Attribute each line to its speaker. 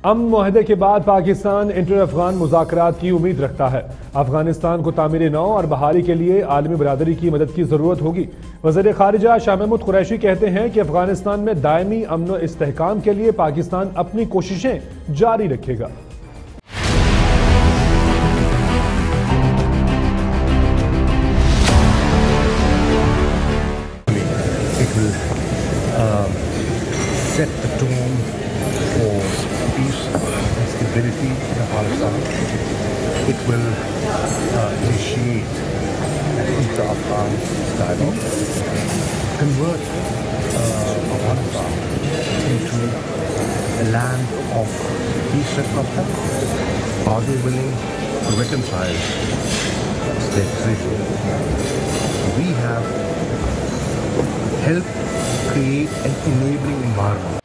Speaker 1: अमन मुआहदे के बाद पाकिस्तान इंटर अफगान मुज़ाकरात की उम्मीद रखता है। अफगानिस्तान को तामीर नौ और बहाली के लिए आलमी बरादरी की मदद की जरूरत होगी। वज़ीर खारिजा शाह महमूद कुरैशी कहते हैं कि अफगानिस्तान में दायमी अमन व इस्तेहकाम के लिए पाकिस्तान अपनी कोशिशें जारी रखेगा।
Speaker 2: Set the tone for peace and stability in Afghanistan. It will initiate an inter-Afghan dialogue, convert Afghanistan into a land of peace and conflict. Are they willing to reconcile their position? We have helped create an enabling environment